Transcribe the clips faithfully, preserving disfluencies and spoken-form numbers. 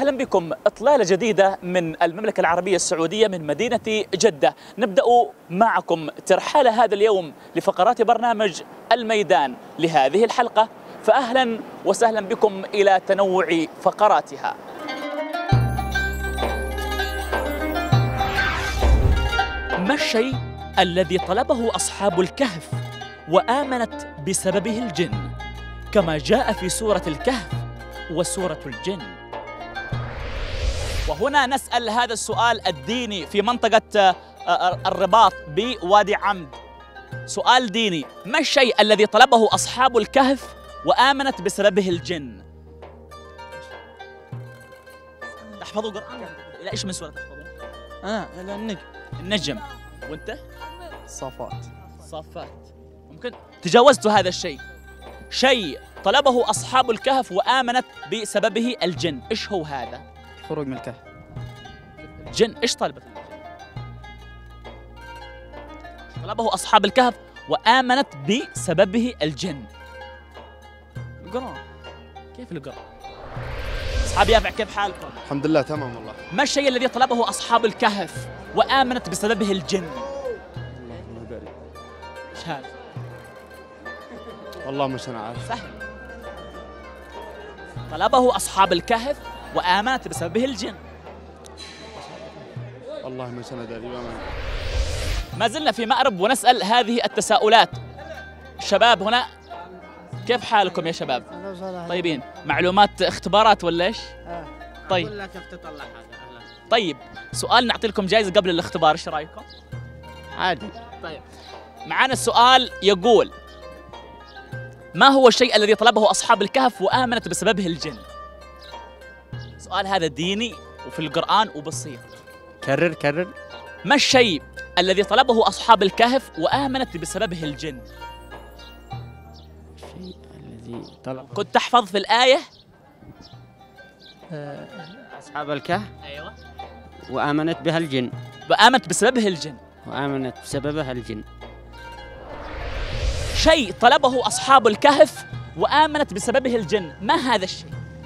أهلا بكم. إطلالة جديدة من المملكة العربية السعودية من مدينة جدة. نبدأ معكم ترحال هذا اليوم لفقرات برنامج الميدان لهذه الحلقة، فأهلا وسهلا بكم إلى تنوع فقراتها. ما الشيء الذي طلبه أصحاب الكهف وآمنت بسببه الجن كما جاء في سورة الكهف وسورة الجن؟ وهنا نسأل هذا السؤال الديني في منطقة الرباط بوادي عمد. سؤال ديني: ما الشيء الذي طلبه أصحاب الكهف وآمنت بسببه الجن؟ تحفظوا القرآن؟ إلى إيش من سورة تحفظون؟ أنا إلى النجم. النجم. وأنت؟ الصافات. الصافات. ممكن تجاوزت هذا الشيء. شيء طلبه أصحاب الكهف وآمنت بسببه الجن، إيش هو هذا؟ خروج من الكهف. الجن إيش طلبت؟ طلبه أصحاب الكهف وآمنت بسببه الجن. القرآن. كيف القرآن؟ أصحاب يافع كيف حالكم؟ الحمد لله تمام والله. ما الشيء الذي طلبه أصحاب الكهف وآمنت بسببه الجن؟ إيش هذا؟ والله مش أنا عارف. سهل. طلبه أصحاب الكهف وآمنت بسببه الجن. والله مش أنا داري. ما زلنا في مأرب ونسأل هذه التساؤلات. شباب هنا كيف حالكم يا شباب؟ طيبين. معلومات اختبارات ولا ايش؟ آه. طيب. أقول لك كيف تطلع هذا. طيب سؤال نعطي لكم جائزة قبل الاختبار، ايش رايكم؟ عادي. طيب معانا السؤال يقول: ما هو الشيء الذي طلبه أصحاب الكهف وآمنت بسببه الجن؟ سؤال هذا ديني وفي القرآن وبسيط. كرر كرر. ما الشيء الذي طلبه أصحاب الكهف وآمنت بسببه الجن؟ الشيء الذي طلب كنت تحفظ في الآية؟ آه. أصحاب الكهف. أيوة. وآمنت بها الجن. وآمنت بسببه الجن. وآمنت بسببها الجن. شيء طلبه أصحاب الكهف وآمنت بسببه الجن، ما هذا الشيء؟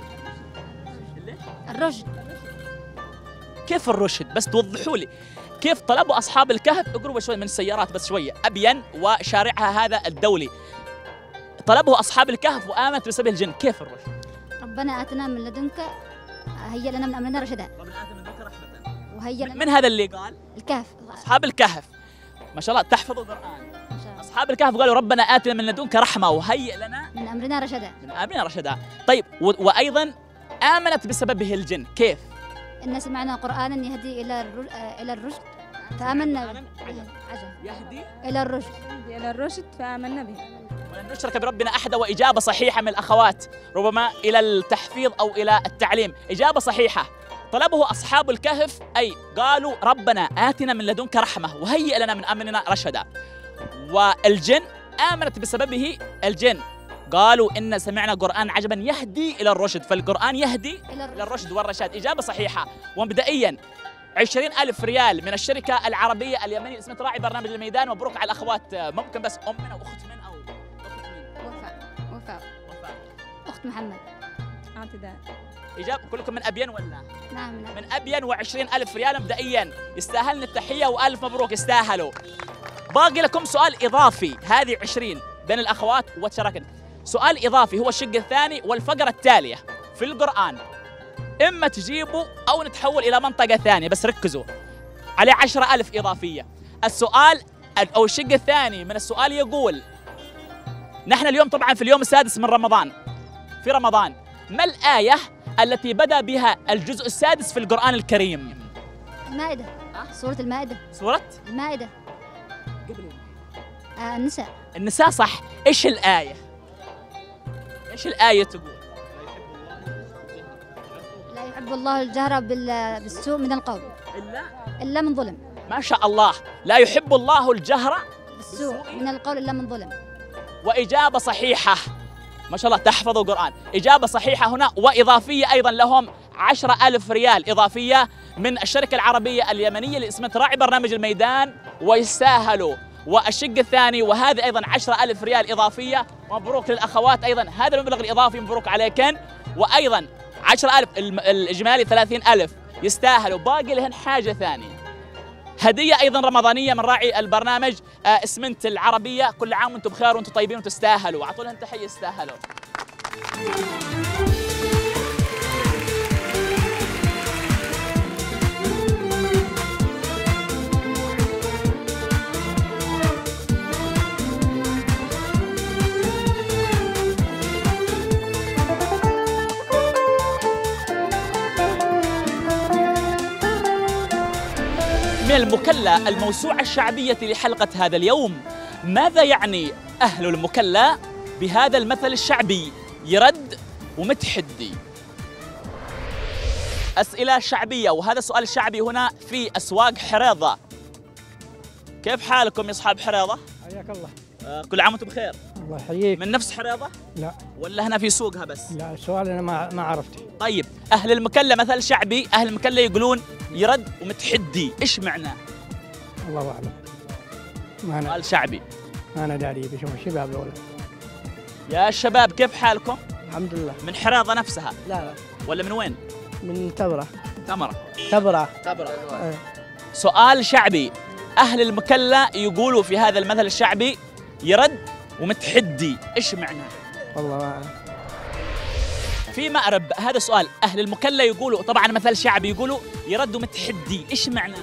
الرشد. كيف الرشد؟ بس توضحوا لي كيف طلبوا أصحاب الكهف. اقربوا شوي من السيارات بس شوية. أبين وشارعها هذا الدولي. طلبه أصحاب الكهف وآمنت بسببه الجن، كيف الرشد؟ ربنا آتنا من لدنك هيا لنا من أمرنا رشدا. وهيا لنا من هذا اللي قال؟ الكهف. أصحاب الكهف. ما شاء الله تحفظوا القرآن. أصحاب الكهف قالوا ربنا آتنا من لدنك رحمة وهيئ لنا من أمرنا رشدا. من أمرنا رشدا. طيب وأيضا آمنت بسببه الجن، كيف؟ إن سمعنا قرآنا يهدي إلى الر... إلى الرشد فآمنا. عجب. يهدي إلى الرشد. إلى الرشد فآمنا به. ولن نشرك بربنا أحدا. وإجابة صحيحة من الأخوات، ربما إلى التحفيظ أو إلى التعليم. إجابة صحيحة. طلبه أصحاب الكهف أي قالوا ربنا آتنا من لدنك رحمة وهيئ لنا من أمرنا رشدا. والجن آمنت بسببه الجن، قالوا إن سمعنا قرآن عجبا يهدي إلى الرشد، فالقرآن يهدي إلى الرشد والرشاد. إجابة صحيحة. ومبدئيا عشرين ألف ريال من الشركة العربية اليمنية اسمها راعي برنامج الميدان. مبروك على الأخوات. ممكن بس أم من أو أخت من أو أخت من؟ وفاء. وفاء. وفاء. أخت محمد. اعتداء. إجابة كلكم من أبين ولا؟ نعم من من أبين. وعشرين ألف ريال مبدئيا. يستاهلن التحية وألف مبروك، يستاهلوا. باقي لكم سؤال إضافي. هذه عشرين بين الأخوات وتشاركن. سؤال إضافي هو الشق الثاني والفقرة التالية في القرآن. إما تجيبوا أو نتحول إلى منطقة ثانية، بس ركزوا عليه. عشرة ألف إضافية. السؤال أو الشق الثاني من السؤال يقول: نحن اليوم طبعا في اليوم السادس من رمضان، في رمضان، ما الآية التي بدأ بها الجزء السادس في القرآن الكريم؟ المائدة. سورة المائدة. سورة المائدة. آه النساء. النساء صح. إيش الآية؟ إيش الآية تقول؟ لا يحب الله الجهر بال... بالسوء من القول إلا إلا من ظلم. ما شاء الله. لا يحب الله الجهر بالسوء من القول إلا من ظلم. وإجابة صحيحة. ما شاء الله تحفظوا القرآن. إجابة صحيحة هنا. وإضافية أيضا لهم عشرة ألف ريال إضافية من الشركة العربية اليمنية اللي اسمها راعي برنامج الميدان، ويستاهلوا. والشق الثاني وهذا أيضا عشرة ألف ريال إضافية. مبروك للأخوات أيضا، هذا المبلغ الإضافي مبروك عليكن. وأيضا عشرة ألف، الم- الإجمالي ثلاثين ألف، يستاهلوا. باقي لهن حاجة ثانية، هدية أيضا رمضانية من راعي البرنامج آه، اسمنت العربية. كل عام وأنتم بخير وأنتم طيبين وتستاهلوا، أعطوا لهم تحية، يستاهلوا. من المكلا الموسوعة الشعبية لحلقة هذا اليوم، ماذا يعني أهل المكلا بهذا المثل الشعبي يرد ومتحدي؟ أسئلة شعبية، وهذا السؤال الشعبي هنا في أسواق حريضة. كيف حالكم يا أصحاب حريضة؟ حياك الله. آه، كل عام وأنتم بخير. الله يحييك. من نفس حريضة؟ لا ولا هنا في سوقها بس؟ لا، السؤال انا ما ما عرفته. طيب، أهل المكلا مثل شعبي، أهل المكلا يقولون يرد ومتحدي، إيش معناه؟ الله اعلم. ما انا سؤال شعبي. ما انا داري بشوف الشباب ولا. يا شباب كيف حالكم؟ الحمد لله. من حريضة نفسها لا لا، ولا من وين؟ من تبرة. تمرة. تبرة. تبرة. ايه. سؤال شعبي، أهل المكلا يقولوا في هذا المثل الشعبي يرد ومتحدي، إيش معناه؟ والله ما أعرف. في مأرب هذا سؤال، أهل المكلا يقولوا طبعا مثل شعبي يقولوا يرد ومتحدي، إيش معناه؟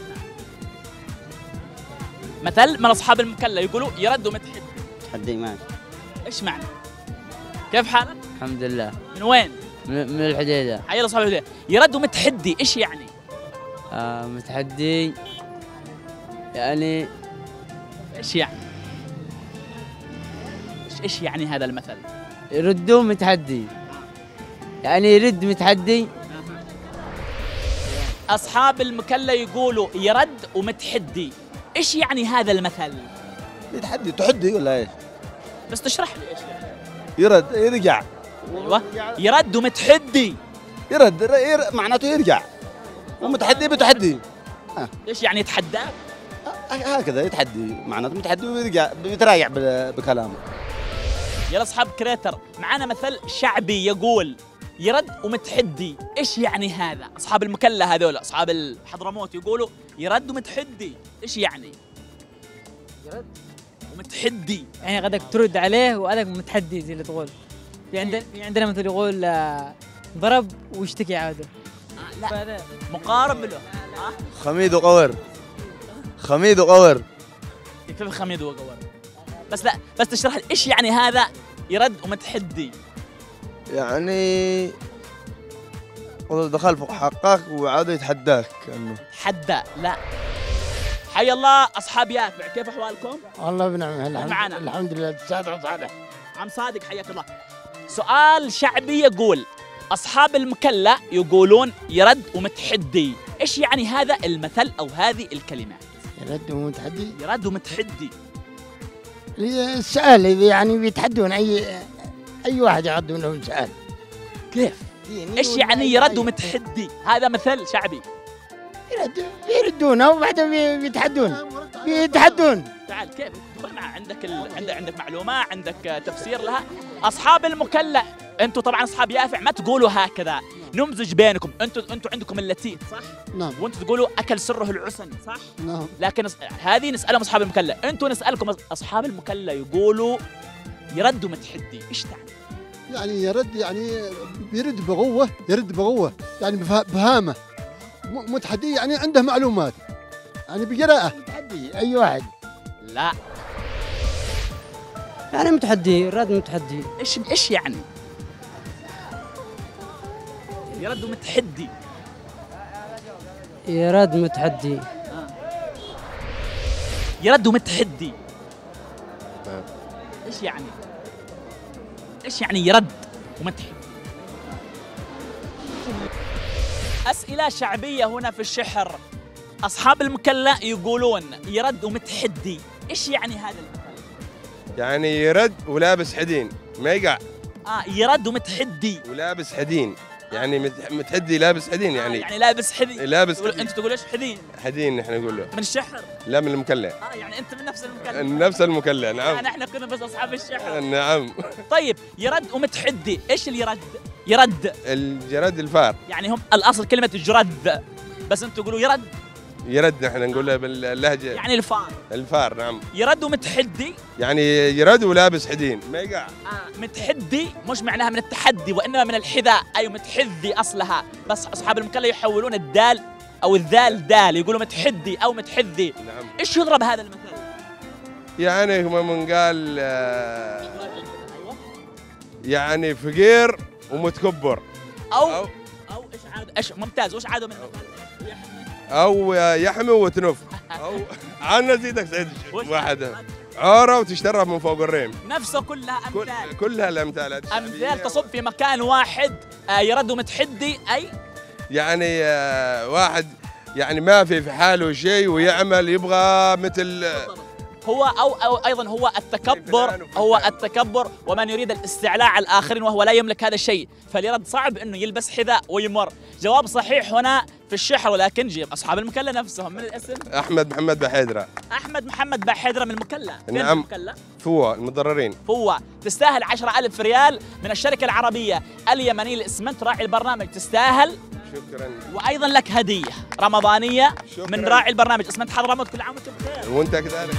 مثل من أصحاب المكلا يقولوا يرد ومتحدي، تحدي معك. إيش معنى؟ كيف حالك؟ الحمد لله. من وين؟ من من الحديدة. حي الله أصحاب الهدى. يرد ومتحدي، إيش يعني؟ آه متحدي يعني إيش يعني؟ إيش إيش يعني هذا المثل؟ يردوا متحدي، يعني يرد متحدي. أصحاب المكلا يقولوا يرد ومتحدي، إيش يعني هذا المثل؟ يتحدي تحدي ولا ايش؟ بس تشرح لي إيش يعني؟ يرد يرجع. أيوه، يرد ومتحدي. يرد ير... معناته يرجع، ومتحدي بتحدي. إيش يعني يتحداك؟ هكذا يتحدي، معناته متحدي ويرجع بيتراجع ب- بكلامه. يلا أصحاب كريتر، معانا مثل شعبي يقول يرد ومتحدي، إيش يعني هذا؟ أصحاب المكلا هذول، أصحاب الحضرموت يقولوا يرد ومتحدي، إيش يعني؟ يرد ومتحدي يعني غدك ترد عليه وأدك متحدي زي اللي تقول. في عندنا في عندنا مثل يقول آه، ضرب ويشتكي عاده. آه لا، فهذا مقارب له. آه؟ خميد وقور، خميد وقور. كيف خميد وقور؟ بس لا، بس تشرح لي إيش يعني هذا يرد ومتحدي؟ يعني دخل فوق حقك وعاد يتحداك كأنه. حدا لا. حي الله أصحاب يافع، كيف أحوالكم؟ والله بنعمه. الحمد, معنا. الحمد لله. سعد وصالح. عم صادق حياك الله. سؤال شعبي يقول أصحاب المكلا يقولون يرد ومتحدي، إيش يعني هذا المثل أو هذه الكلمات؟ يرد ومتحدي. يرد ومتحدي. السؤال يعني بيتحدون اي اي واحد يردون له سؤال. كيف؟ إيش يعني يرد ومتحدي؟ هذا مثل شعبي. يرد يردونه وبعدين بي- بيتحدون بيتحدون. تعال كيف؟ دخل معه، عندك ال... عندك عندك معلومة، عندك تفسير لها. أصحاب المكلا، أنتم طبعا أصحاب يافع ما تقولوا هكذا، نمزج بينكم، أنتم أنتم عندكم اللتيت صح؟ نعم. وأنتم تقولوا أكل سره العسن صح؟ نعم. لكن أص- هذه نسألهم أصحاب المكلا، أنتم نسألكم أصحاب المكلا يقولوا يردوا متحدي، إيش تعني؟ يعني يرد يعني بيرد بقوة، يرد بقوة يعني بفه- بهامة. م- متحدي يعني عنده معلومات، يعني بجراءة. متحدي اي واحد. لا، يعني متحدي، رد متحدي. إيش إيش يعني؟ يردوا متحدي. يرد متحدي. يردوا متحدي. إيش يعني؟ إيش يعني يرد ومتحدي؟ أسئلة شعبية هنا في الشحر. أصحاب المكلا يقولون يرد ومتحدي، إيش يعني هذا المثل؟ يعني يرد ولابس حدين ما يقع، آه يرد ومتحدي. ولابس حدين يعني مت- متحدي لابس حدين آه يعني, يعني لابس حذي. لابس تقول- حدين. أنت تقول إيش حذين؟ حدين احنا نقول له. من الشحر؟ لا من المكلا. آه يعني أنت من نفس المكلا. نفس المكلا. نعم. يعني احنا كنا بس أصحاب الشحر. نعم. طيب، يرد ومتحدي، إيش اللي يرد؟ يرد. الجرد الفار. يعني هم الاصل كلمه جرد، بس انتم تقولوا يرد. يرد نحن نقولها باللهجه. يعني الفار. الفار نعم. يرد ومتحدي. يعني يرد ولابس حدين ما يقع. آه متحدي مش معناها من التحدي وانما من الحذاء، اي متحدي اصلها، بس اصحاب المكلا يحولون الدال او الذال دال، يقولوا متحدي او متحذي. نعم. ايش يضرب هذا المثل؟ يعني هم من قال آه يعني فقير ومتكبر. او او, أو ايش عاد ايش ممتاز، وايش عاده من او يحمي وتنف او عنا زيدك سعيد واحد عوره وتشترى من فوق الريم. نفسه كلها امثال. كلها الامثال امثال تصب في مكان واحد. آه يرد متحدي اي يعني آه واحد يعني ما في في حاله شيء ويعمل يبغى مثل هو أو, أو أيضا هو التكبر، هو التكبر ومن يريد الاستعلاء على الآخرين وهو لا يملك هذا الشيء، فاليرد صعب أنه يلبس حذاء ويمر. جواب صحيح هنا في الشحر، ولكن جيب أصحاب المكلا نفسهم. من الاسم؟ أحمد محمد بحيدرة. أحمد محمد بحيدرة من المكلا. نعم. المكلا؟ فوة المتضررين. فوة تستاهل عشرة ألف ريال من الشركة العربية اليمنية للإسمنت راعي البرنامج، تستاهل. شكرا. وأيضا لك هدية رمضانية شكرا. من راعي البرنامج إسمنت حضرموت. كل عام وأنتم بخير. وأنت كذلك.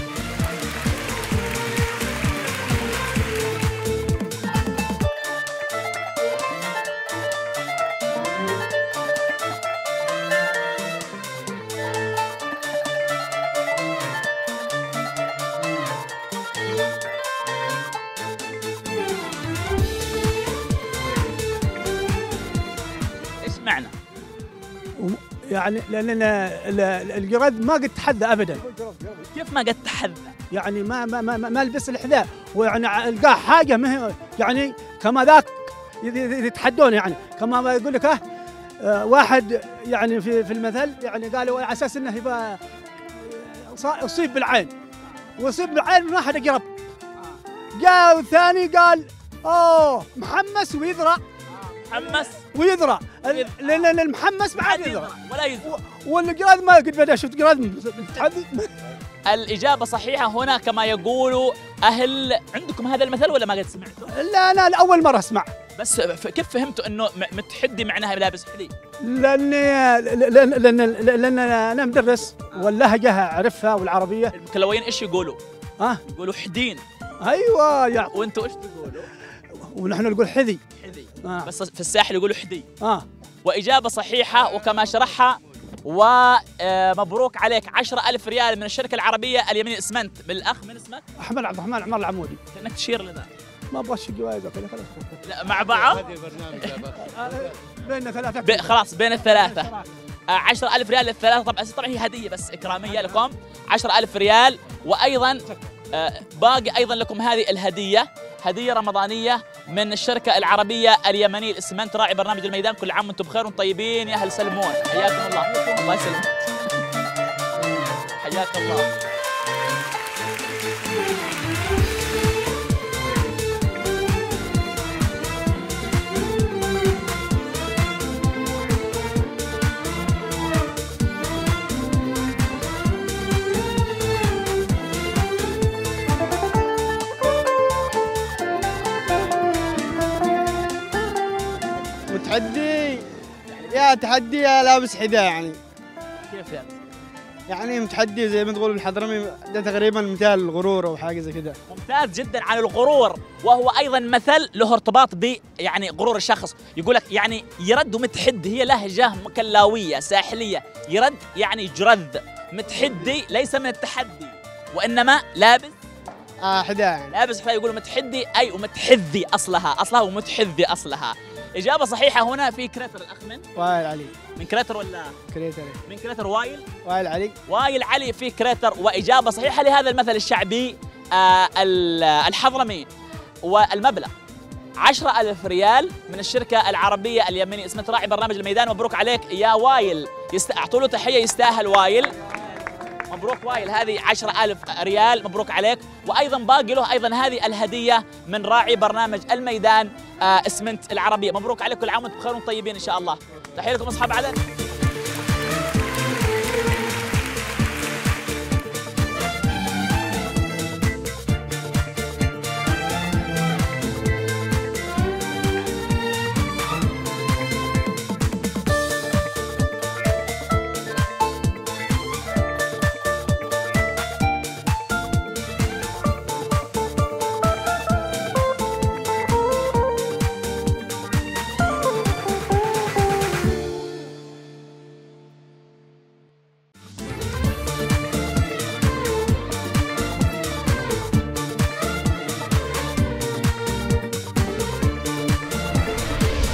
معنى يعني لان الجراد ما قد تحدى ابدا. كيف ما قد تحدى؟ يعني ما ما ما, ما لبس الحذاء، ويعني القاه حاجه ما يعني كما ذاك يتحدون، يعني كما ما يقول لك اه واحد يعني في في المثل يعني قالوا على اساس انه يبقى اصيب بالعين، واصيب بالعين من واحد اقرب. جاء الثاني قال اوه محمس ويذرع. محمس ويذرع، لان المحمس بعد يذرع ولا يذرع، والجراد ما قد بدا. شفت جراد تحدي. الإجابة صحيحة هنا كما يقولوا أهل. عندكم هذا المثل ولا ما قد سمعته؟ لا لا لأول مرة أسمع. بس كيف فهمتوا إنه متحدي معناها لابس حذي؟ لأني لأن لأن لأن أنا مدرس واللهجة أعرفها والعربية. المكلويين إيش يقولوا؟ ها؟ يقولوا حدين. أيوة يا. وأنتوا إيش تقولوا؟ ونحن نقول حذي. حذي. آه. بس في الساحل يقولوا حدي. آه. وإجابة صحيحة وكما شرحها، ومبروك عليك عشرة ألف ريال من الشركة العربية اليمنية إسمنت. بالأخ من اسمك؟ أحمد عبد الرحمن عمر العمودي. كأنك تشير لنا. ما أبغى شيء جوائز وكذا خلاص. لا مع بعض؟ بين ثلاثة. بي خلاص بين الثلاثة. عشرة ألف ريال للثلاثة. طبعا طبعا هي هدية بس إكرامية لكم، عشرة ألف ريال. وأيضا باقي أيضا لكم هذه الهدية، هدية رمضانية من الشركة العربية اليمنية الإسمنت راعي برنامج الميدان. كل عام وانتم بخير وطيبين يا أهل سلمون. حياكم الله. الله يسلمك. حياك الله. متحدي يا تحدي يا لابس حذاء. يعني كيف يعني؟ يعني متحدي زي ما تقول الحضرمي ده تقريبا مثال الغرور او حاجه زي كده. ممتاز جدا عن الغرور، وهو ايضا مثل له ارتباط ب يعني غرور الشخص. يقول لك يعني يرد ومتحدي هي لهجه مكلاويه ساحليه. يرد يعني جرذ، متحدي ليس من التحدي وانما لابس اه حذاء. يعني لابس حذاء يقولوا متحدي اي ومتحذي اصلها، اصلها ومتحذي اصلها. إجابة صحيحة هنا في كريتر. الأخ من؟ وايل علي. من كريتر ولا؟ كريتر. من كريتر وايل؟ وايل علي. وايل علي في كريتر. وإجابة صحيحة لهذا المثل الشعبي آه الحضرمي. والمبلغ عشرة ألف ريال من الشركة العربية اليمنية اسمها راعي برنامج الميدان. مبروك عليك يا وايل. يست... أعطوا له تحية، يستاهل وايل. مبروك وايل، هذه عشرة ألف ريال مبروك عليك. وأيضا باقي له أيضا هذه الهدية من راعي برنامج الميدان آه اسمنت العربية. مبروك عليك، كل عام وانتم بخير وطيبين إن شاء الله. تحية لكم أصحاب عدن.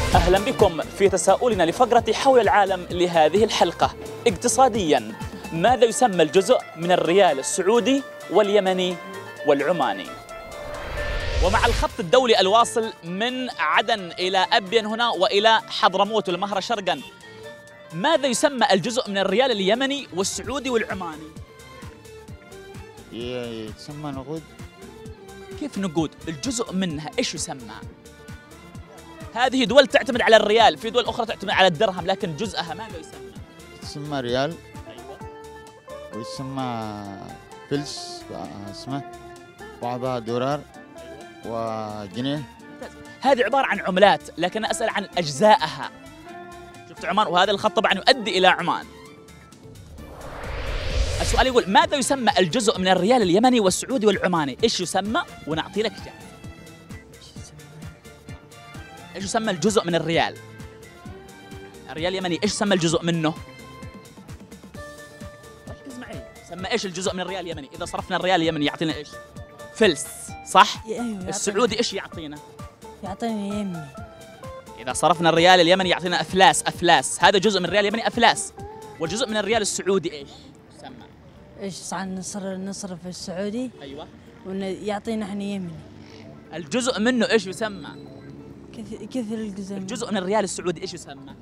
أهلا بكم في تساؤلنا لفقرة حول العالم لهذه الحلقة. اقتصادياً، ماذا يسمى الجزء من الريال السعودي واليمني والعماني؟ ومع الخط الدولي الواصل من عدن إلى أبين هنا وإلى حضرموت والمهرة شرقاً، ماذا يسمى الجزء من الريال اليمني والسعودي والعماني؟ يسمى نقود. كيف نقود؟ الجزء منها إيش يسمى؟ هذه دول تعتمد على الريال، في دول أخرى تعتمد على الدرهم، لكن جزءها ماذا يسمى؟ يسمى ريال. أيوة. ويسمى فلس اسمه، بعضها دولار وجنيه. هذه عبارة عن عملات، لكن أسأل عن أجزائها. شفت عمان، وهذا الخط طبعا يؤدي إلى عمان. السؤال يقول ماذا يسمى الجزء من الريال اليمني والسعودي والعماني؟ إيش يسمى؟ ونعطي لك إجابة. إيش يسمى الجزء من الريال؟ الريال اليمني إيش يسمى الجزء منه؟ ركز معي، يسمى إيش الجزء من الريال اليمني؟ إذا صرفنا الريال اليمني يعطينا إيش؟ فلس، صح؟ أيوه. السعودي إيش يعطينا؟ يعطيني يمني. إذا صرفنا الريال اليمني يعطينا أفلاس، أفلاس، هذا جزء من الريال اليمني أفلاس. والجزء من الريال السعودي إيش يسمى؟ ايش صار نصر نصرف السعودي؟ أيوه. ويعطينا احنا يمني. الجزء منه إيش يسمى؟ كيف كيف الجزء؟ الجزء من الريال السعودي إيش يسمى؟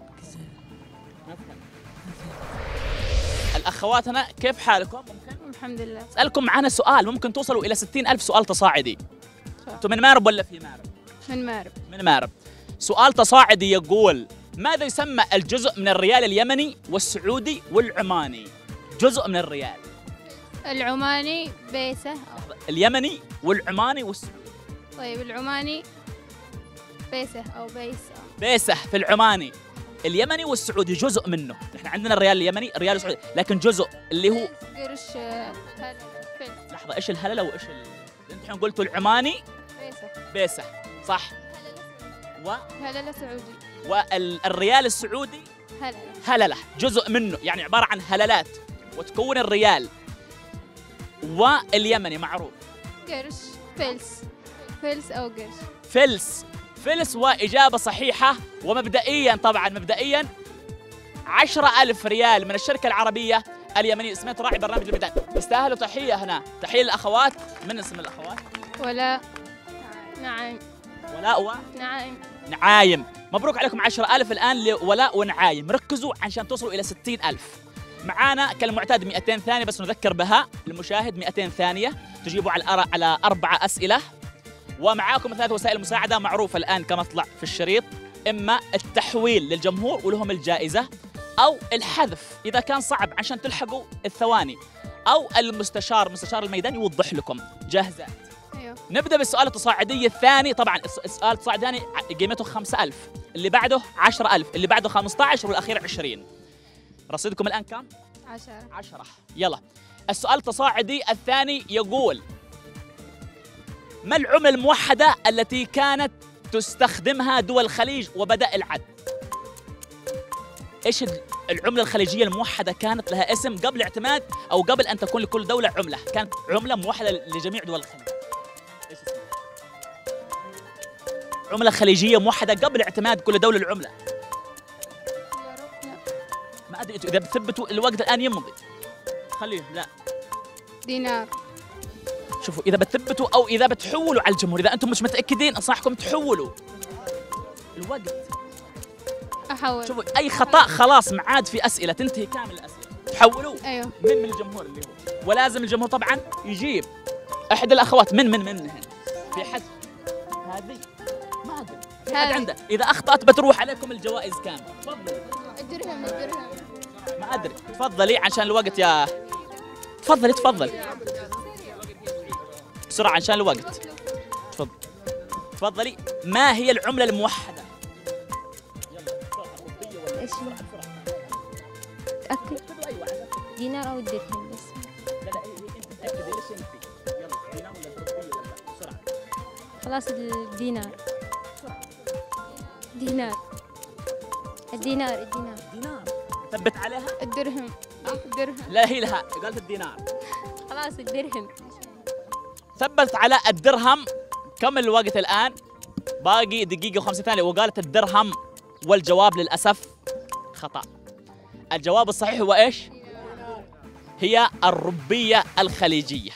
الأخوات هنا كيف حالكم؟ ممكن؟ الحمد لله. أسألكم معنا سؤال ممكن توصلوا إلى ستين ألف سؤال تصاعدي. أنتم من مارب ولا في مارب؟ من مارب. من مارب. سؤال تصاعدي يقول ماذا يسمى الجزء من الريال اليمني والسعودي والعماني؟ جزء من الريال. العماني بيسة. اليمني والعماني والسعودي. طيب العماني بيسة أو بيسة. بيسة في العماني. اليمني والسعودي جزء منه، نحن عندنا الريال اليمني، الريال السعودي، لكن جزء اللي هو قرش هلل. لحظة، ايش الهللة وايش ال... انتم الحين قلتوا العماني بيسة. بيسة، صح؟ و هللة سعودي. والريال السعودي هللة. هللة، جزء منه، يعني عبارة عن هللات وتكون الريال. واليمني معروف قرش، فلس. فلس أو قرش. فلس. فلس، وإجابة صحيحة. ومبدئيا طبعا مبدئيا عشرة ألف ريال من الشركة العربية اليمنية. سمعت راعي برنامج الميدان، يستاهلوا تحية هنا. تحية للأخوات. من اسم الأخوات؟ ولاء. نعيم. ولاء و نعيم. نعايم. مبروك عليكم عشرة ألف الآن لولاء ونعايم. ركزوا عشان توصلوا إلى ستين ألف. معانا كالمعتاد مئتين ثانية، بس نذكر بها المشاهد مئتين ثانية تجيبوا على على أربعة أسئلة. ومعاكم ثلاث وسائل مساعدة معروفة الآن كما طلع في الشريط، إما التحويل للجمهور ولهم الجائزة، أو الحذف إذا كان صعب عشان تلحقوا الثواني، أو المستشار مستشار الميدان يوضح لكم. جاهزة؟ أيوه. نبدأ بالسؤال التصاعدي الثاني. طبعا السؤال التصاعدي الثاني قيمته خمسة ألف، اللي بعده عشرة ألف، اللي بعده خمسة عشر، والأخير عشرين. رصيدكم الآن كم؟ عشرة. عشرة. يلا السؤال التصاعدي الثاني يقول ما العملة الموحدة التي كانت تستخدمها دول الخليج وبدأ العد؟ ايش العملة الخليجية الموحدة كانت لها اسم قبل اعتماد او قبل ان تكون لكل دولة عملة، كانت عملة موحدة لجميع دول الخليج. ايش اسمها؟ عملة خليجية موحدة قبل اعتماد كل دولة العملة. ما ادري اذا بتثبتوا الوقت الان يمضي. خليه لا. دينار. شوفوا اذا بتثبتوا او اذا بتحولوا على الجمهور، اذا انتم مش متاكدين انصحكم تحولوا الوقت. احول. شوفوا اي خطا خلاص ما عاد في اسئله، تنتهي كامل الاسئله. تحولوا. ايوه. من من الجمهور اللي هو، ولازم الجمهور طبعا يجيب. احد الاخوات من من من هنا في حد هذه ما ادري في حد عنده، اذا اخطات بتروح عليكم الجوائز كامله. تفضلي. الدرهم الدرهم ما ادري، تفضلي عشان الوقت يا تفضلي تفضلي بسرعه عشان الوقت. تفضل تفضلي. ما هي العمله الموحده؟ ايش تأكد؟ دينار او درهم بس. لا لا انت تاكدي ليش انت؟ يلا دينار ولا درهم ولا بسرعه. خلاص الدينار. دينار. الدينار الدينار. دينار. ثبت عليها؟ الدرهم. الدرهم. لا هي لها، قالت الدينار. خلاص الدرهم. ثبت على الدرهم. كم الوقت الآن؟ باقي دقيقة وخمسين ثانية وقالت الدرهم، والجواب للأسف خطأ. الجواب الصحيح هو إيش؟ هي الربية الخليجية.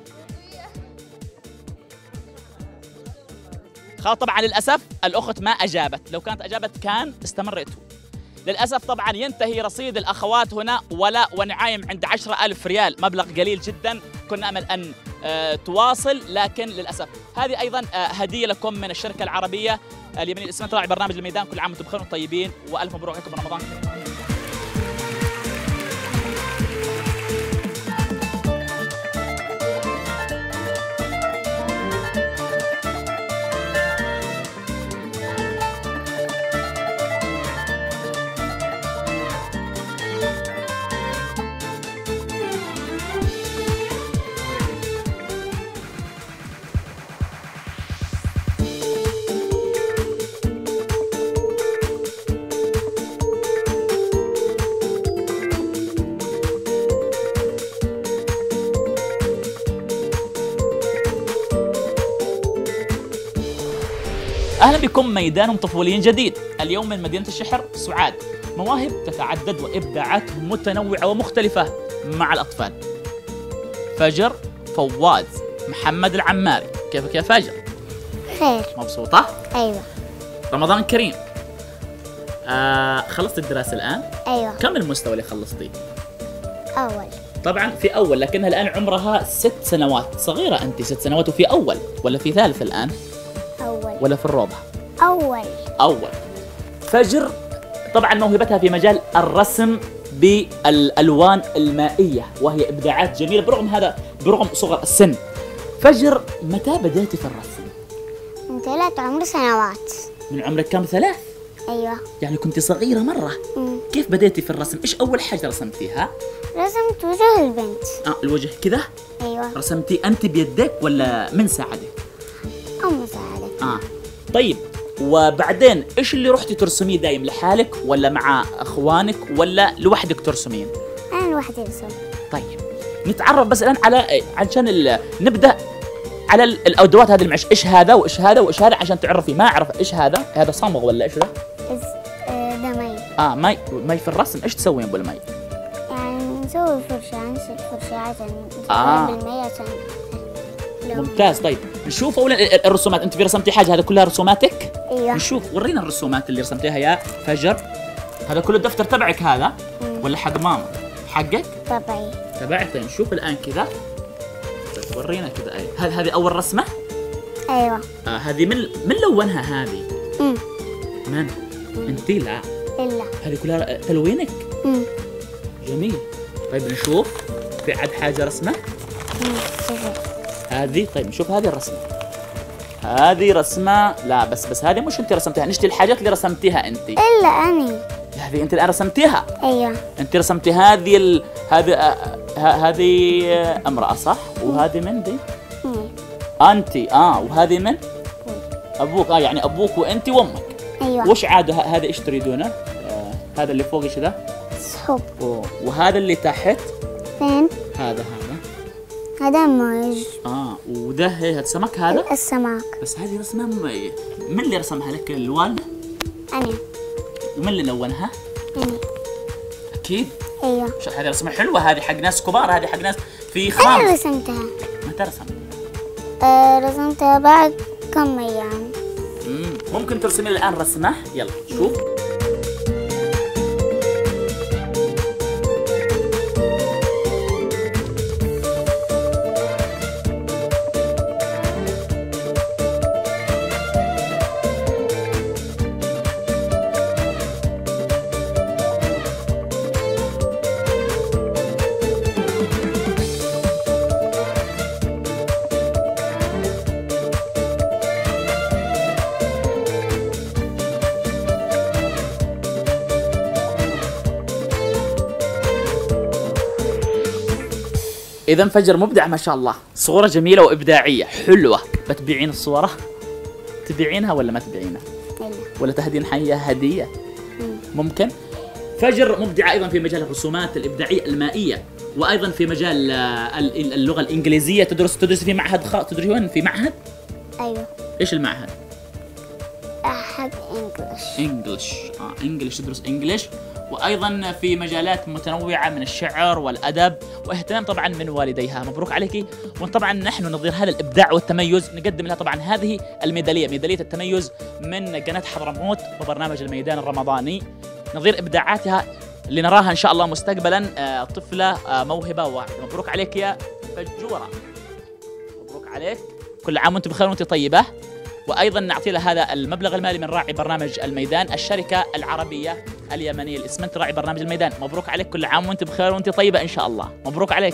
خلاص طبعا للأسف الأخت ما أجابت، لو كانت أجابت كان استمرتوا. للأسف طبعا ينتهي رصيد الأخوات هنا ولاء ونعايم عند عشرة ألف ريال، مبلغ قليل جدا، كنا أمل أن آه تواصل لكن للأسف. هذه أيضا آه هدية لكم من الشركة العربية اليمنية الإسلامية تراعي برنامج الميدان. كل عام وأنتم بخير وطيبين، وألف مبروك عليكم رمضان. أهلا بكم ميدان طفولي جديد. اليوم من مدينة الشحر سعاد، مواهب تتعدد وإبداعات متنوعة ومختلفة مع الأطفال. فجر فواز محمد العماري، كيفك يا فجر؟ خير. مبسوطة؟ أيوة. رمضان كريم. آه خلصت الدراسة الآن؟ أيوة. كم المستوى اللي خلصتيه؟ أول. طبعا في أول، لكنها الآن عمرها ست سنوات، صغيرة أنت ست سنوات وفي أول، ولا في ثالث الآن؟ أول. ولا في الروضة؟ أول. أول. فجر طبعا موهبتها في مجال الرسم بالألوان المائية، وهي إبداعات جميلة برغم هذا برغم صغر السن. فجر متى بدأتي في الرسم؟ من ثلاث عمر سنوات. من عمرك كم؟ ثلاث؟ أيوة. يعني كنت صغيرة مرة. مم. كيف بدأتي في الرسم؟ إيش أول حاجة رسمتيها؟ رسمت وجه البنت. آه الوجه كذا؟ أيوة. رسمتي أنت بيدك ولا من ساعدك؟ أم ساعدت. آه طيب، وبعدين إيش اللي رحتي ترسميه دايم، لحالك ولا مع أخوانك ولا لوحدك ترسمين؟ أنا لوحدي رسم. طيب نتعرف بس الآن على عشان نبدأ على الأدوات هذه المعش. إيش هذا وإيش هذا وإيش هذا عشان تعرفي. ما أعرف إيش هذا. هذا صمغ ولا إيش ذا؟ ده مي. آه مي. مي في الرسم. إيش تسوين بالمي؟ يعني نسوي فرشة، نشيل فرشة عشان آه. بالمي عشان ممتاز. طيب نشوف أولا الرسومات. أنت في رسمتي حاجة، هذا كلها رسوماتك؟ أيوة. نشوف، ورينا الرسومات اللي رسمتيها يا فجر. هذا كله الدفتر تبعك هذا؟ مم. ولا حق ماما؟ حقك؟ تبعي. تبعك. طيب نشوف الآن كذا. طيب ورينا كذا. أي هذه هذه أول رسمة؟ أيوة. آه هذه من من لونها هذه؟ امم من؟ أنت لا. إلا. هذه كلها تلوينك؟ امم جميل. طيب نشوف في عاد حاجة رسمة؟ امم هذه. طيب نشوف هذه الرسمة. هذه رسمة. لا بس بس هذه مش أنت رسمتيها، نشتي الحاجات اللي رسمتيها أنت. إلا أني. هذه أنت الآن رسمتيها؟ أيوة. أنت رسمتي هذه ال... هذه آه... هذه امرأة صح؟ وهذه من دي؟ امم أنت. آه وهذه من؟ أبوك. آه يعني أبوك وأنت وأمك. أيوة. وش عاد هذا إيش تريدونه؟ آه هذا اللي فوق إيش ذا؟ سحب. وهذا اللي تحت؟ فين؟ هذا هذا. هذا موج. آه وده هذا سمك هذا؟ السمك. بس هذه رسمة من اللي رسمها لك؟ الوالدة؟ أنا. ومن اللي لونها؟ أنا. أكيد. أيوة. هذه رسمة حلوة، هذه حق ناس كبار، هذه حق ناس في خامس. أنا رسمتها. متى رسمت؟ آه رسمتها بعد كم أيام. مم. ممكن ترسمي الآن رسمة؟ يلا شوف. إذا فجر مبدع ما شاء الله، صورة جميلة وإبداعية حلوة. بتبيعين الصورة؟ تبيعينها ولا ما تبيعينها؟ لا. ولا تهدين حيها هدية؟ مم. ممكن. فجر مبدعة أيضا في مجال الرسومات الإبداعية المائية، وأيضا في مجال اللغة الإنجليزية. تدرس تدرس في معهد خاص. تدرسين في معهد؟ أيوه. إيش المعهد؟ أحب إنجلش. انجلش اه انجلش، تدرس انجلش، وايضا في مجالات متنوعه من الشعر والادب، واهتمام طبعا من والديها. مبروك عليك. وطبعا نحن نظير هذا الابداع والتميز نقدم لها طبعا هذه الميداليه، ميداليه التميز من قناه حضرموت وبرنامج الميدان الرمضاني، نظير ابداعاتها لنراها ان شاء الله مستقبلا آه طفله آه موهبه واعده. مبروك عليك يا فجوره، مبروك عليك، كل عام وانت بخير وانت طيبه. وايضا نعطي له هذا المبلغ المالي من راعي برنامج الميدان، الشركه العربيه اليمنيه الاسمنت راعي برنامج الميدان. مبروك عليك، كل عام وانت بخير وانت طيبه ان شاء الله. مبروك عليك.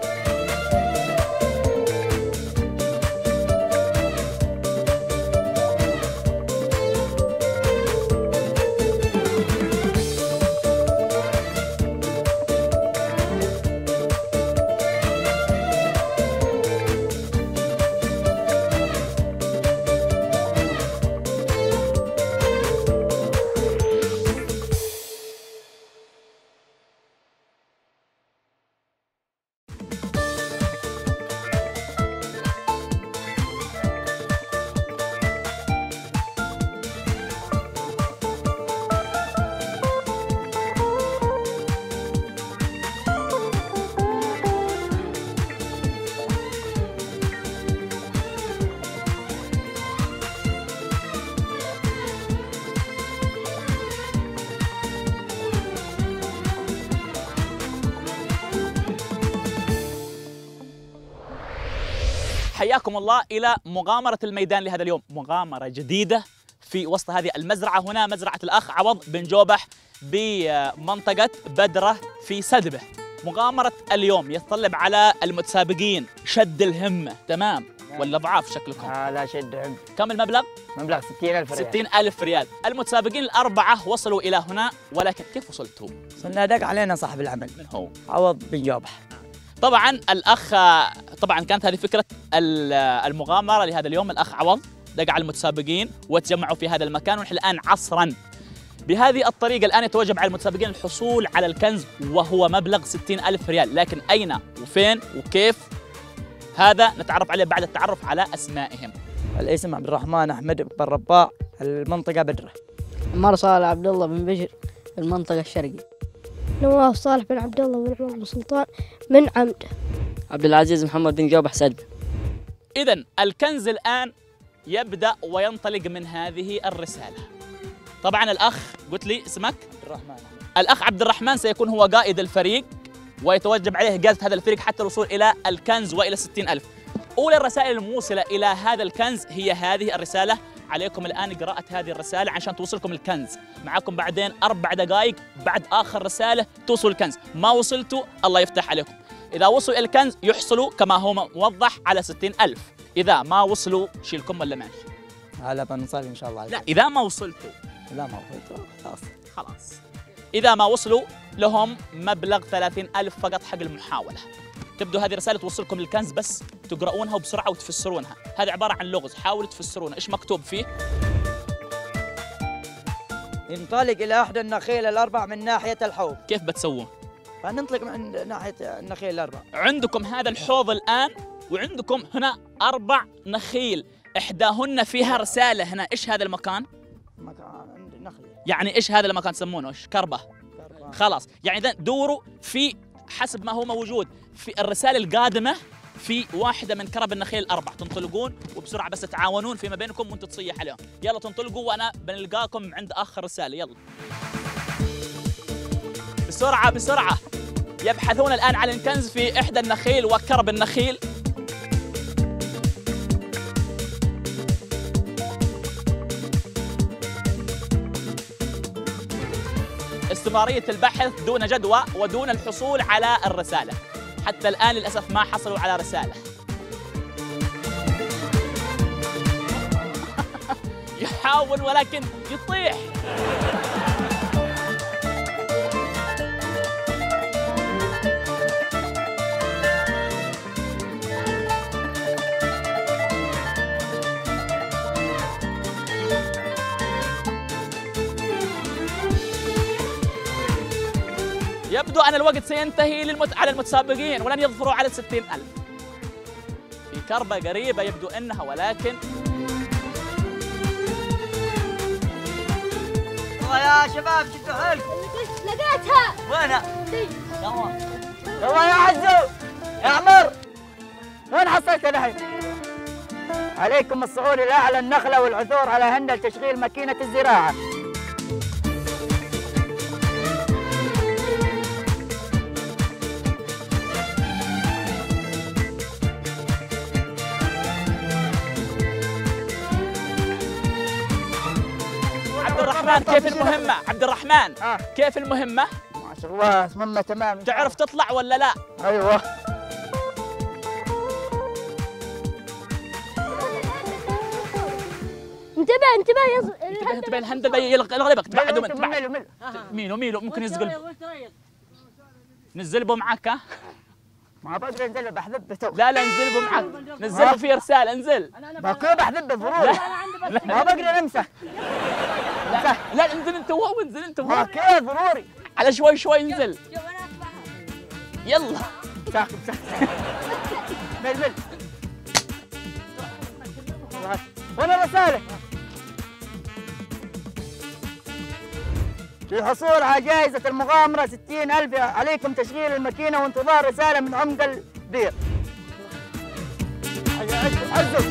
حياكم الله إلى مغامرة الميدان لهذا اليوم، مغامرة جديدة في وسط هذه المزرعة. هنا مزرعة الأخ عوض بن جوبح بمنطقة بدرة في سدبة. مغامرة اليوم يتطلب على المتسابقين شد الهمة، تمام ولا ضعاف شكلكم؟ آه لا شد هم. كم المبلغ؟ مبلغ ستين ألف ريال. ستين ألف ريال. المتسابقين الأربعة وصلوا إلى هنا، ولكن كيف وصلتوا؟ صرنا دق علينا صاحب العمل. من هو؟ عوض بن جوبح. طبعا الأخ، طبعا كانت هذه فكرة المغامرة لهذا اليوم. الأخ عوض دق على المتسابقين وتجمعوا في هذا المكان، ونحن الآن عصرا بهذه الطريقة الآن يتوجب على المتسابقين الحصول على الكنز وهو مبلغ ستين ألف ريال، لكن أين وفين وكيف هذا نتعرف عليه بعد التعرف على أسمائهم. الاسم عبد الرحمن أحمد بن رباع، المنطقة بدرة. عمار صالح عبد الله بن بشر، المنطقة الشرقي. نواف صالح بن عبد الله بن عمر بن سلطان من عمد. عبد العزيز محمد بن جوبح سدب. إذن الكنز الآن يبدأ وينطلق من هذه الرسالة. طبعا الأخ قلت لي اسمك؟ عبد الرحمن. الأخ عبد الرحمن سيكون هو قائد الفريق، ويتوجب عليه قيادة هذا الفريق حتى الوصول إلى الكنز وإلى ستين ألف. أولى الرسائل الموصلة إلى هذا الكنز هي هذه الرسالة. عليكم الآن قراءة هذه الرسالة عشان توصلكم الكنز. معكم بعدين أربع دقائق بعد آخر رسالة توصلوا الكنز. ما وصلتوا الله يفتح عليكم. إذا وصلوا إلى الكنز يحصلوا كما هو موضح على ستين ألف. إذا ما وصلوا شيلكم ولا ماشي؟ هلا بنصلي إن شاء الله. لا إذا ما وصلتوا. لا ما وصلتوا خلاص. خلاص. إذا ما وصلوا لهم مبلغ ثلاثين ألف فقط حق المحاولة. تبدو هذه رسالة توصلكم للكنز، بس تقرؤونها وبسرعة وتفسرونها. هذه عبارة عن لغز، حاولوا تفسرونها. إيش مكتوب فيه؟ ينطلق إلى إحدى النخيل الأربع من ناحية الحوض. كيف بتسوون؟ فننطلق من ناحية النخيل الأربع. عندكم هذا الحوض الآن، وعندكم هنا أربع نخيل، إحداهن فيها رسالة. هنا إيش هذا المكان؟ مكان نخل. يعني إيش هذا المكان تسمونه؟ إيش؟ كربة. كربة. خلاص، يعني إذا دوروا في حسب ما هو موجود في الرسالة القادمة في واحدة من كرب النخيل الأربع. تنطلقون وبسرعة بس تتعاونون فيما بينكم وانتم تصيح عليهم. يلا تنطلقوا وأنا بنلقاكم عند آخر رسالة. يلا بسرعة بسرعة. يبحثون الآن عن الكنز في إحدى النخيل وكرب النخيل. استمرارية البحث دون جدوى ودون الحصول على الرسالة. حتى الآن للأسف ما حصلوا على رسالة. يحاول ولكن يطيح. يبدو أن الوقت سينتهي للمت... على المتسابقين ولن يظفروا على الستين ألف. في كربة قريبة يبدو أنها، ولكن يلا يا شباب شدوا حيلكم. لقيتها. وينها؟ يلا يلا يا عزو يا عمر، وين حصلتها الحين؟ عليكم الصعود الى اعلى النخله والعثور على هندل تشغيل ماكينه الزراعه. عبد الرحمن كيف المهمة؟ عبد الرحمن آه. كيف المهمة؟ ما شاء الله مهمة تمام. تعرف تطلع ولا لا؟ ايوه. انتبه انتبه يا انتبه انتبه الهندل يغلبك. تبعدوا من تبعدوا. ميلو ميلو ممكن يزقل. نزل بو معك ها؟ ما بقدر انزل بحذبه تو. لا لا انزل بو معك، نزل بو في رسالة انزل. بكون بحذبه ضروري. ما بقدر امسك. لا لا انزل انت وهو، انزل انت وهو. اوكي ضروري. على شوي شوي انزل. يلا. ساكت ساكت. مل مل. وين الرسالة؟ للحصول على جائزة المغامرة ستين ألف عليكم تشغيل الماكينة وانتظار رسالة من عمد البير. عزوا.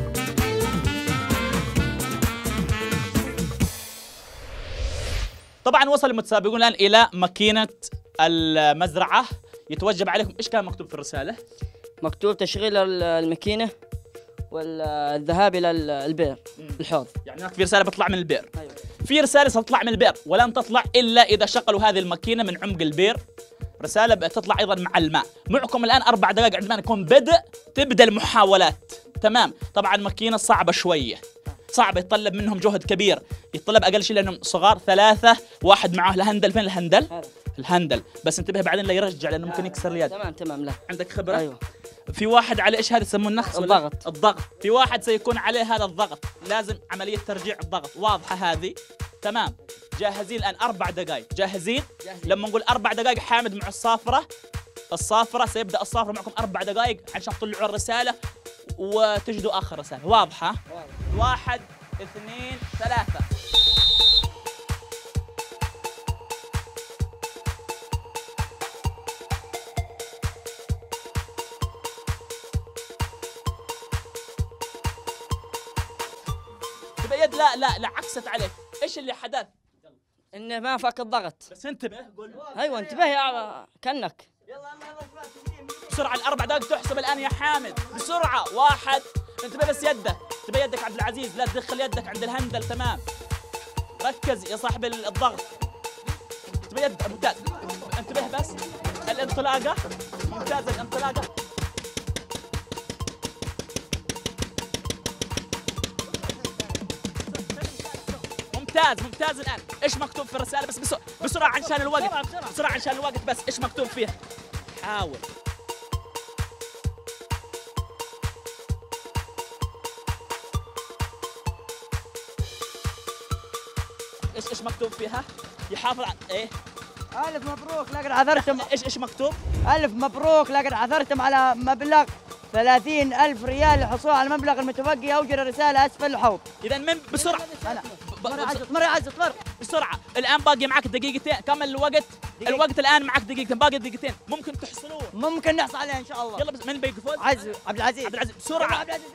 طبعا وصل المتسابقون الآن إلى ماكينة المزرعة. يتوجب عليكم، إيش كان مكتوب في الرسالة؟ مكتوب تشغيل الماكينة والذهاب إلى البئر الحوض. يعني هناك في رسالة بتطلع من البئر. أيوة. في رسالة ستطلع من البئر ولن تطلع إلا إذا شغلوا هذه الماكينة من عمق البئر. رسالة بتطلع أيضا مع الماء. معكم الآن أربع دقائق عندما يكون بدء تبدأ المحاولات. تمام. طبعا ماكينة صعبة شوية، صعبة، يتطلب منهم جهد كبير، يتطلب أقل شيء لأنهم صغار ثلاثة، واحد معاه الهندل. فين الهندل؟ هذا. الهندل، بس انتبه بعدين لا يرجع لأنه ممكن يكسر اليد. تمام تمام. لا عندك خبرة؟ أيوه. في واحد عليه ايش هذا يسمونه النخس؟ الضغط. الضغط. في واحد سيكون عليه هذا الضغط، لازم عملية ترجيع الضغط. واضحة هذه؟ تمام. جاهزين الآن أربع دقائق. جاهزين؟ جاهزين. لما نقول أربع دقائق حامد مع الصافرة، الصافرة سيبدأ الصافرة معكم أربع دقائق عشان تطلعوا الرسالة وتجدوا آخر رسالة. واضحة؟ واحد اثنين ثلاثة. يد لا لا لا عكست عليك. ايش اللي حدث؟ انه ما فك الضغط. بس انتبه قول. ايوه انتبه يا كانك. بسرعه الاربع دقائق تحسب الان يا حامد بسرعه. واحد. انتبه بس يده، انتبه يدك عبد العزيز، لا تدخل يدك عند الهندل. تمام. ركز يا صاحب الضغط. انتبه يد ممتاز. انتبه بس الانطلاقه ممتازه الانطلاقه. ممتاز ممتاز. الآن إيش مكتوب في الرسالة؟ بس بسرعة بسرعة عشان الوقت. بسرعة عشان الوقت. بس إيش مكتوب فيها؟ حاول. إيش إيش مكتوب فيها؟ يحافظ على إيه؟ ألف مبروك لقد عثرتم. إيش إيش مكتوب؟ ألف مبروك لقد عثرتم على مبلغ ثلاثين ألف ريال للحصول على المبلغ المتبقي. أوجد الرسالة أسفل الحوض. إذا من بسرعة. أنا مرة عزت مرة عزت مرة بسرعة. الآن باقي معك دقيقتين. كمل الوقت. دقيقة. الوقت الآن معك دقيقتين، باقي دقيقتين. ممكن تحصلوه. ممكن نحصل عليها إن شاء الله. يلا بس من بيقفز؟ عز عبد العزيز. عبد العزيز بسرعة. عبد العزيز.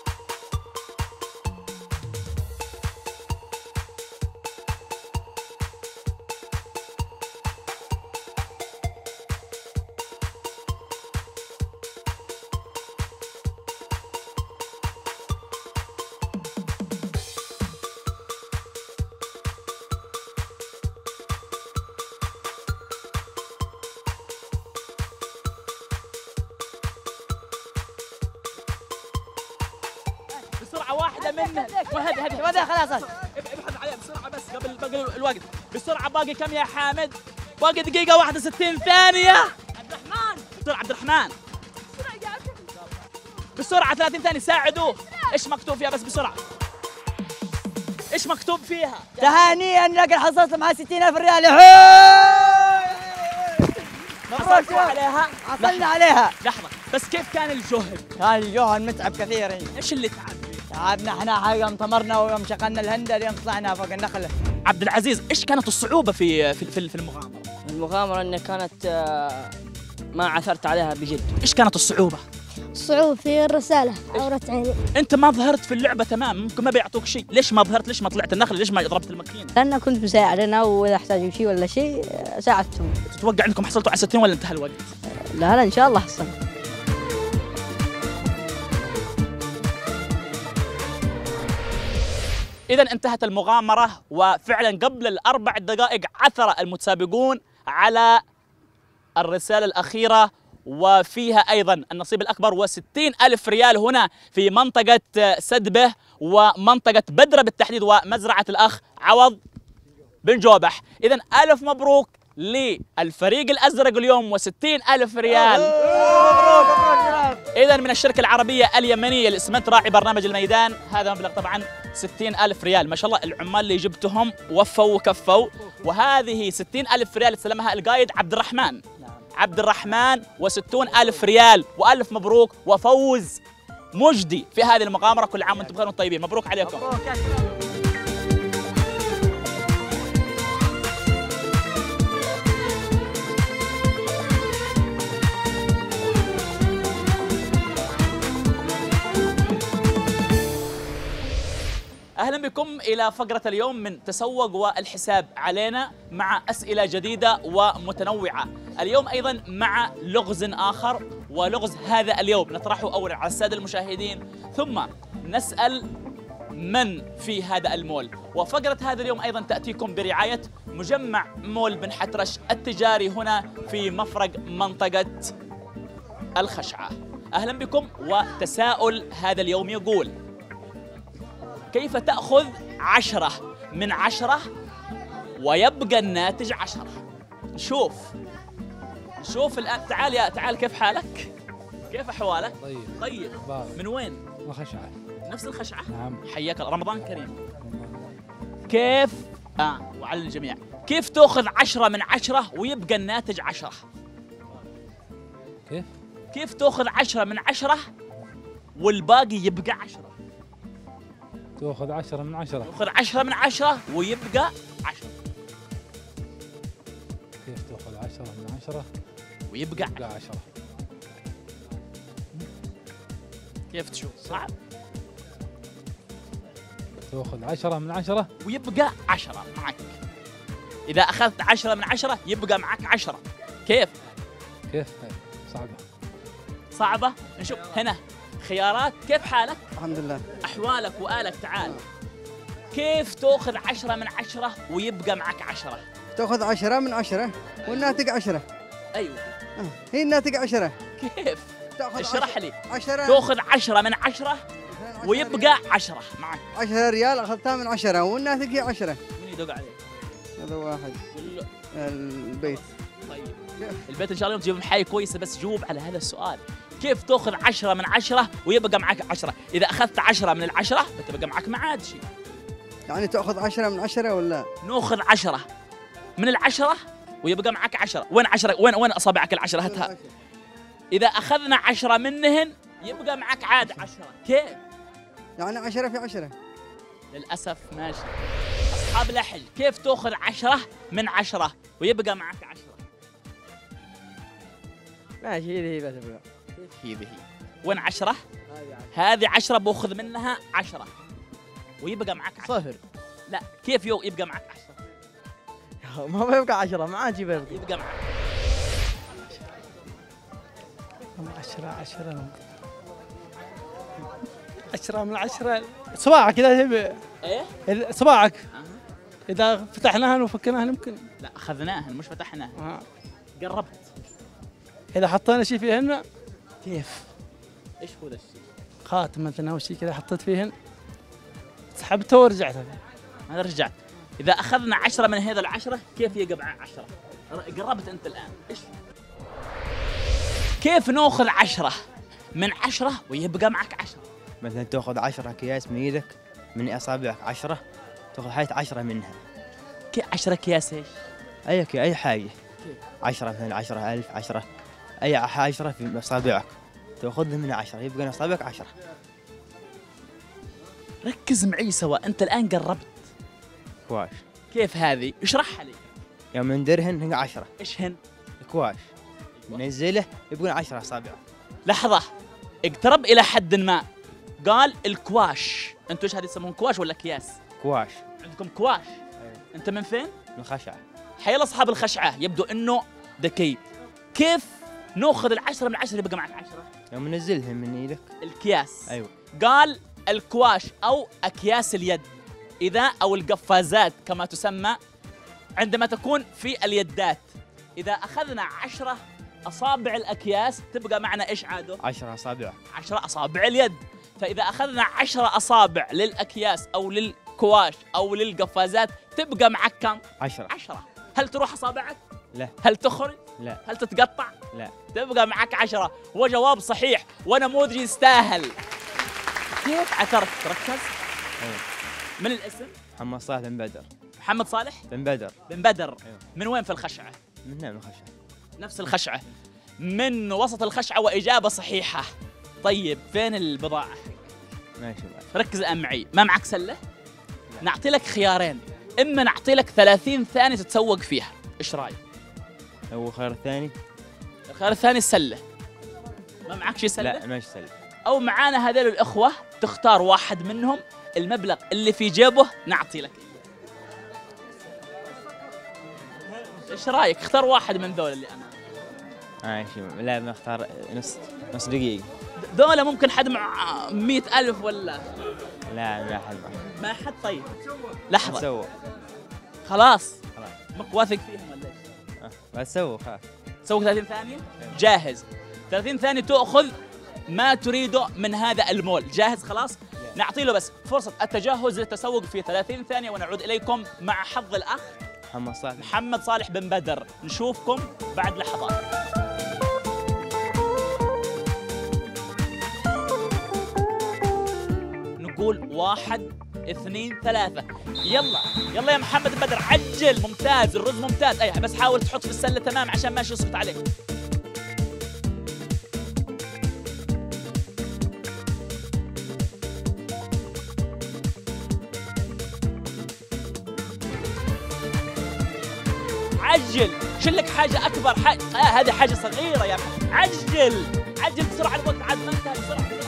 بسرعة واحدة منه. وهذه هذه وهذا خلاص. ابحث عليه بسرعة بس قبل باقي الوقت. بسرعة باقي كم يا حامد؟ باقي دقيقة واحد وستين ثانية. عبد الرحمن بسرعة عبد الرحمن. بسرعة ثلاثين ثانية ساعدوه. ايش مكتوب فيها بس بسرعة؟ ايش مكتوب فيها؟ تهانيا لقد حصلت مع ستين ألف ريال. حصلتوا عليها؟ حصلنا عليها. لحظة بس كيف كان الجهد؟ كان الجهد متعب كثير. ايش اللي تعب؟ عابنا احنا حاجه انطمرنا ويوم شغلنا الهندل يوم طلعنا فوق النخله. عبد العزيز، ايش كانت الصعوبه في في في في المغامره؟ المغامرة إن كانت آه، ما عثرت عليها بجد. ايش كانت الصعوبة؟ الصعوبة في الرسالة عورت عيني. انت ما ظهرت في اللعبة تمام، ممكن ما بيعطوك شيء، ليش ما ظهرت؟ ليش ما طلعت النخل؟ ليش ما ضربت الماكينة؟ لأن كنت مساعد أنا وإذا احتاجوا شيء ولا شيء ساعدتهم. تتوقع انكم حصلتوا على ستين ولا انتهى الوقت؟ لا لا إن شاء الله حصل. إذا انتهت المغامرة، وفعلا قبل الأربع دقائق عثر المتسابقون على الرسالة الأخيرة، وفيها أيضا النصيب الأكبر وستين ألف ريال هنا في منطقة سدبه ومنطقة بدرة بالتحديد ومزرعة الأخ عوض بن جوبح. إذا ألف مبروك للفريق الأزرق اليوم وستين ألف ريال. إذا من الشركة العربية اليمنية لإسمنت راعي برنامج الميدان هذا مبلغ طبعا ستين ألف ريال. ما شاء الله العمال اللي جبتهم وفوا وكفوا. وهذه ستين ألف ريال استلمها القايد عبد الرحمن عبد الرحمن وستون ألف ريال وألف مبروك وفوز مجدي في هذه المغامرة. كل عام وانتم بخير وطيبين، مبروك عليكم. أهلا بكم إلى فقرة اليوم من تسوق والحساب علينا مع أسئلة جديدة ومتنوعة. اليوم أيضا مع لغز آخر، ولغز هذا اليوم نطرحه أولا على السادة المشاهدين ثم نسأل من في هذا المول. وفقرة هذا اليوم أيضا تأتيكم برعاية مجمع مول بن حترش التجاري هنا في مفرق منطقة الخشعة. أهلا بكم. وتساؤل هذا اليوم يقول: كيف تأخذ عشرة من عشرة ويبقى الناتج عشرة؟ نشوف نشوف الآن. تعال يا تعال، كيف حالك؟ كيف أحوالك؟ طيب طيب بارك. من وين؟ الخشعة. نفس الخشعة؟ نعم. حياك الله، رمضان كريم. كيف آه وعلى الجميع، كيف تأخذ عشرة من عشرة ويبقى الناتج عشرة؟ كيف؟ كيف تأخذ عشرة من عشرة والباقي يبقى عشرة؟ تأخذ عشرة من عشرة. تأخذ عشرة من عشرة ويبقى عشرة. كيف تأخذ عشرة من عشرة ويبقى عشرة؟ كيف تشوف؟ صعب. تأخذ عشرة من عشرة ويبقى عشرة معك. إذا أخذت عشرة من عشرة يبقى معك عشرة. كيف؟ كيف؟ صعبة. صعبة؟ نشوف هنا خيارات. كيف حالك؟ الحمد لله. أحوالك وآلك. تعال. كيف تأخذ عشرة من عشرة ويبقى معك عشرة؟ تأخذ عشرة من عشرة والناتج عشرة. أيوه. آه. هي الناتج عشرة. كيف؟ تأخذ اشرح لي. عشرة. تأخذ عشرة من عشرة ويبقى عشرة معك. عشرة ريال أخذتها من عشرة والناتج هي عشرة. من يدق عليك؟ هذا واحد. البيت. طيب البيت إن شاء الله يوم تجيب حي كويسة، بس جاوب على هذا السؤال. كيف تأخذ عشرة من عشرة ويبقى معك عشرة؟ إذا أخذت عشرة من العشرة بتبقى معك ما عاد شيء. يعني تأخذ عشرة من عشرة ولا؟ نأخذ عشرة من العشرة ويبقى معك عشرة. وين عشرة؟ وين وين أصابعك العشرة؟ هاتها. إذا أخذنا عشرة منهن يبقى معك عاد عشرة. كيف؟ يعني عشرة في عشرة. للأسف ماشي. أصحاب الأحل، كيف تأخذ عشرة من عشرة ويبقى معك عشرة؟ ماشي هذه هي بس. هذه هي. وين عشرة؟ هذه عشرة بأخذ منها عشرة ويبقى معك عشرة. صفر. لا، كيف يو يبقى معك عشرة؟ ما بيبقى عشرة، ما عاد يبقى. يبقى معك عشرة عشرة عشرة من عشرة. صباعك إذا تبي. إيه؟ صباعك. إذا فتحناهن وفكناهن يمكن. لا، أخذناهن مش فتحناهن. آه. قربت. إذا حطينا شيء فيهن كيف؟ إيش هو ذا الشيء؟ خاتم مثلا أو شيء كذا حطيت فيهن سحبته ورجعت. هذا رجعت. إذا أخذنا عشرة من هذا العشرة كيف يقع عشرة؟ قربت أنت الآن. إيش؟ كيف نأخذ عشرة من عشرة ويبقى معك عشرة؟ مثلا تأخذ عشرة أكياس من يدك من أصابعك عشرة، تأخذ حيث عشرة منها. كي عشرة أكياس إيش؟ أي أي حاجة. عشرة مثلا عشرة ألف عشرة أي عشرة في أصابعك تأخذها من عشرة يبقى أصابعك عشرة. ركز معي سوا، أنت الآن قربت. كواش. كيف هذه؟ اشرحها لي. يوم ندرهن هن عشرة. إيش هن؟ كواش. ننزله يبقون عشرة أصابع. لحظة، اقترب إلى حد ما. قال الكواش، أنتوا إيش هذه يسمون كواش ولا أكياس؟ كواش. عندكم كواش. أيوة. أنت من فين؟ من خشعة. حيلا أصحاب الخشعة، يبدو إنه ذكي. كيف ناخذ العشرة من العشرة يبقى معك عشرة؟ يوم ننزلهم من إيدك. الكياس. أيوة. قال الكواش أو أكياس اليد، إذا أو القفازات كما تسمى، عندما تكون في اليدات. إذا أخذنا عشرة أصابع الأكياس تبقى معنا إيش عادو؟ عشرة أصابع. عشرة أصابع اليد. فإذا أخذنا عشرة أصابع للأكياس أو للكواش أو للقفازات تبقى معك كم؟ عشرة. عشرة. هل تروح أصابعك؟ لا. هل تخرج؟ لا. هل تتقطع؟ لا. تبقى معك عشرة. وجواب صحيح ونموذج يستاهل. كيف عثرت؟ ركز. أيوة. من الاسم؟ محمد صالح بن بدر. محمد صالح؟ بن بدر. بن بدر. أيوة. من وين في الخشعة؟ من هنا من الخشعة. نفس الخشعة. من وسط الخشعة وإجابة صحيحة. طيب فين البضاعة؟ ماشي معك. ركز الآن معي، ما معك سلة؟ لا. نعطي لك خيارين، إما نعطي لك ثلاثين ثانية تتسوق فيها، إيش رأيك؟ هو الخيار الثاني؟ الخيار الثاني السلة. ما معك شيء سلة؟ لا ماشي سلة. أو معانا هذول الإخوة تختار واحد منهم، المبلغ اللي في جيبه نعطي لك. إيش رأيك؟ اختار واحد من ذول اللي أنا. ماشي. لا بنختار نص نص دقيقة. ذولا ممكن حد مع مئة ألف ولا؟ لا ما حد ما حد. طيب لحظة. سووا. خلاص. خلاص. مك واثق فيهم ولا إيش؟ أه. بس سووا خلاص. سووا ثلاثين ثانية؟ جاهز. ثلاثين ثانية تأخذ ما تريده من هذا المول، جاهز خلاص؟ نعطي له بس فرصة التجهز للتسوق في ثلاثين ثانية ونعود إليكم مع حظ الأخ محمد صالح. محمد صالح بن بدر. نشوفكم بعد لحظات. نقول واحد اثنين ثلاثة. يلا يلا يا محمد بن بدر، عجل. ممتاز، الرز ممتاز. أي بس حاول تحط في السلة تمام عشان ما يسقط عليك. عجل، شلك حاجة أكبر. حاجة آه هذه حاجة صغيرة يا أخي. عجل عجل بسرعة، الوقت عاد ما انتهى. بسرعة بسرعة.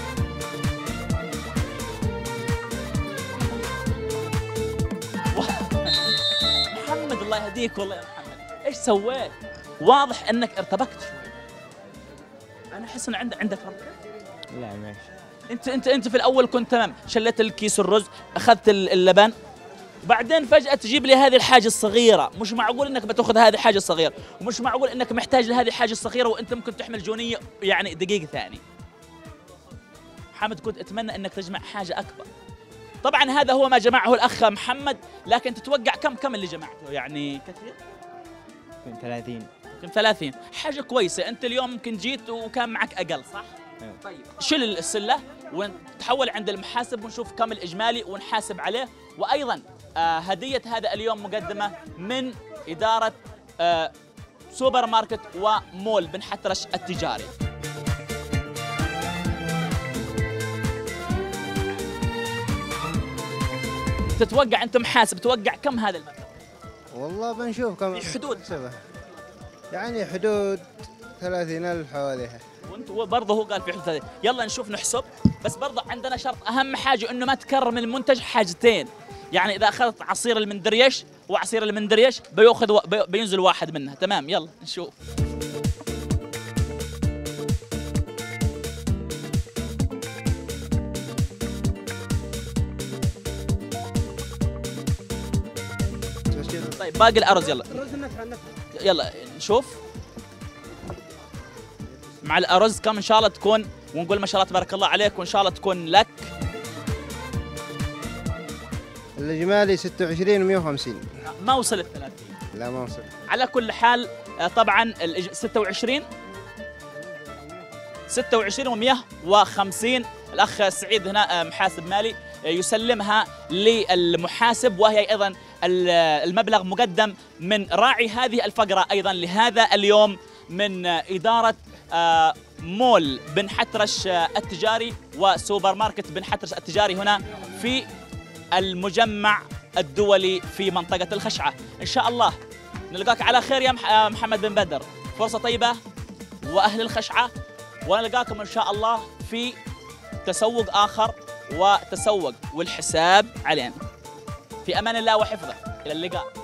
محمد الله يهديك والله يا محمد، إيش سويت؟ واضح أنك ارتبكت شوي. أنا أحس أن عندك عندك ربكة. لا ماشي. أنت أنت أنت في الأول كنت تمام، شلت الكيس الرز، أخذت اللبن، بعدين فجأة تجيب لي هذه الحاجة الصغيرة. مش معقول انك بتاخذ هذه الحاجة الصغيرة، ومش معقول انك محتاج لهذه الحاجة الصغيرة وانت ممكن تحمل جونية يعني دقيقة ثانية. محمد كنت اتمنى انك تجمع حاجة اكبر. طبعا هذا هو ما جمعه الاخ محمد، لكن تتوقع كم كم اللي جمعته؟ يعني كثير؟ يمكن ثلاثين. يمكن ثلاثين، حاجة كويسة. انت اليوم ممكن جيت وكان معك اقل، صح؟ أيوة. طيب شيل السلة ونتحول عند المحاسب ونشوف كم الاجمالي ونحاسب عليه. وايضا آه هدية هذا اليوم مقدمة من إدارة آه سوبر ماركت ومول بن حترش التجاري. تتوقع أنت محاسب، تتوقع كم هذا المبلغ؟ والله بنشوف كم. في حدود يعني حدود ثلاثين ألف حواليها. وانت برضه هو قال في حدود ثلاثين. يلا نشوف نحسب، بس برضه عندنا شرط أهم حاجة إنه ما تكرر من المنتج حاجتين. يعني إذا أخذت عصير المندريش وعصير المندريش بيأخذ و... بي... بينزل واحد منها، تمام؟ يلا نشوف. طيب باقي الأرز يلا. يلا نشوف مع الأرز كم إن شاء الله تكون، ونقول ما شاء الله تبارك الله عليك، وإن شاء الله تكون لك. الإجمالي ستة وعشرين ومئة وخمسين. ما وصل ال ثلاثين. لا ما وصل. على كل حال طبعا ستة وعشرين ستة وعشرين ومئة وخمسين. الأخ سعيد هنا محاسب مالي يسلمها للمحاسب، وهي أيضا المبلغ مقدم من راعي هذه الفقرة أيضا لهذا اليوم من إدارة آه، مول بن حترش التجاري وسوبر ماركت بن حترش التجاري هنا في المجمع الدولي في منطقة الخشعة. إن شاء الله نلقاك على خير يا محمد بن بدر، فرصة طيبة وأهل الخشعة، ونلقاكم إن شاء الله في تسوق آخر وتسوق والحساب علينا. في أمان الله وحفظه، إلى اللقاء.